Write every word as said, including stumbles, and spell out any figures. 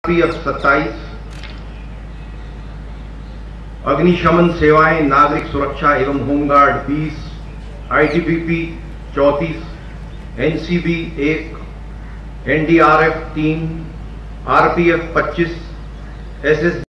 F सत्ताईस, अग्निशमन सेवाएं नागरिक सुरक्षा एवं होमगार्ड बीस, आईटीबीपी चौंतीस, एनसीबी एक, एनडीआरएफ तीन, आरपीएफ पच्चीस, एसएस